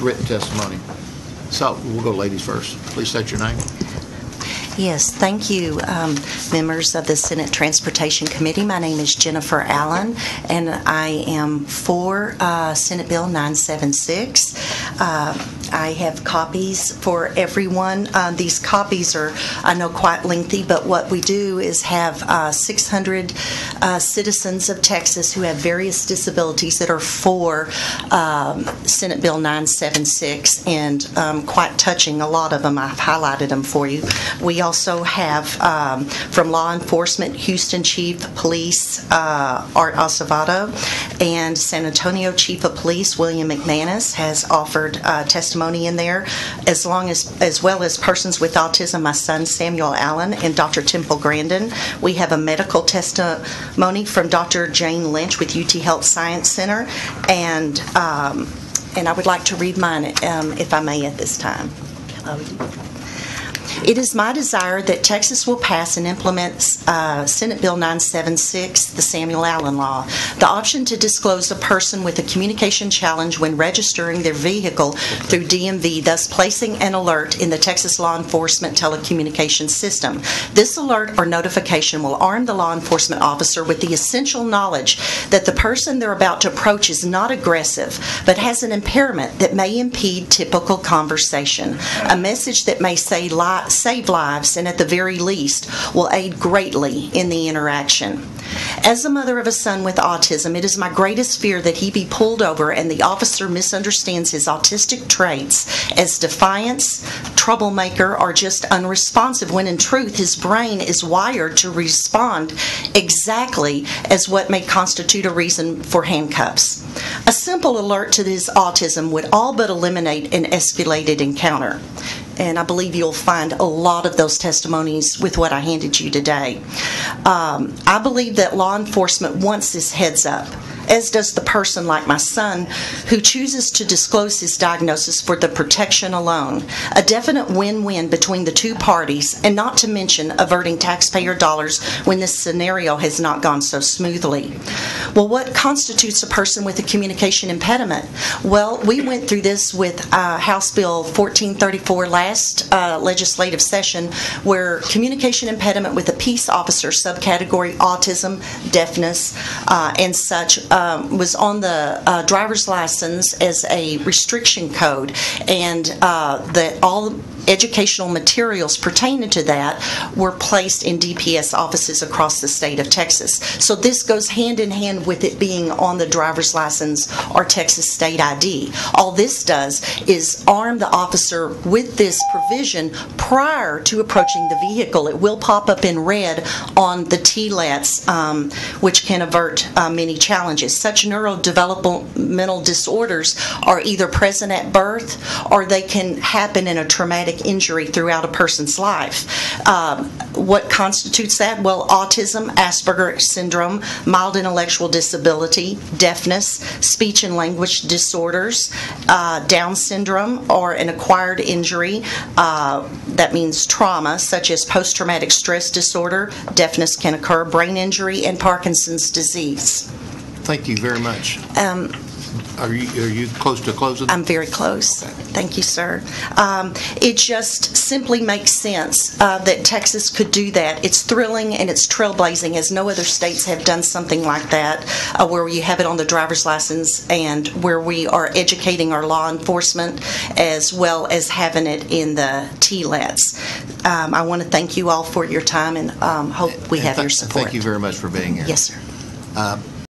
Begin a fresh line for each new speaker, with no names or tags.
written testimony. So we'll go ladies first. Please state your name.
Yes, thank you, members of the Senate Transportation Committee. My name is Jennifer Allen, and I am for Senate Bill 976. I have copies for everyone. These copies are, I know, quite lengthy, but what we do is have 600 citizens of Texas who have various disabilities that are for Senate Bill 976, and quite touching. A lot of them, I've highlighted them for you. We also have from law enforcement, Houston Chief of Police Art Acevedo, and San Antonio Chief of Police William McManus has offered testimony in there, as well as persons with autism, my son Samuel Allen and Dr. Temple Grandin. We have a medical testimony from Dr. Jane Lynch with UT Health Science Center, and I would like to read mine if I may at this time. It is my desire that Texas will pass and implement Senate Bill 976, the Samuel Allen Law. The option to disclose a person with a communication challenge when registering their vehicle through DMV, thus placing an alert in the Texas law enforcement telecommunications system. This alert or notification will arm the law enforcement officer with the essential knowledge that the person they're about to approach is not aggressive, but has an impairment that may impede typical conversation. A message that may save lives, and at the very least will aid greatly in the interaction. As a mother of a son with autism, it is my greatest fear that he be pulled over and the officer misunderstands his autistic traits as defiance, troublemaker, or just unresponsive, when in truth his brain is wired to respond exactly as what may constitute a reason for handcuffs. A simple alert to his autism would all but eliminate an escalated encounter. And I believe you'll find a lot of those testimonies with what I handed you today. I believe that law enforcement wants this heads up, as does the person like my son who chooses to disclose his diagnosis for the protection alone. A definite win-win between the two parties, and not to mention averting taxpayer dollars when this scenario has not gone so smoothly. Well, what constitutes a person with a communication impediment? Well, we went through this with House Bill 1434 last legislative session, where communication impediment with a peace officer subcategory autism, deafness, and such was on the driver's license as a restriction code, and that all educational materials pertaining to that were placed in DPS offices across the state of Texas. So this goes hand in hand with it being on the driver's license or Texas state ID. All this does is arm the officer with this provision prior to approaching the vehicle. It will pop up in red on the TLETs, which can avert many challenges. Such neurodevelopmental disorders are either present at birth or they can happen in a traumatic injury throughout a person's life. What constitutes that? Well, autism, Asperger syndrome, mild intellectual disability, deafness, speech and language disorders, Down syndrome, or an acquired injury. That means trauma, such as post-traumatic stress disorder. Deafness can occur, brain injury, and Parkinson's disease.
Thank you very much. Are you close to closing?
I'm very close. Okay. Thank you, sir. It just simply makes sense that Texas could do that. It's thrilling and it's trailblazing, as no other states have done something like that, where you have it on the driver's license and where we are educating our law enforcement as well as having it in the TLETs. I want to thank you all for your time and hope we have your support.
Thank you very much for being here.
Yes, sir.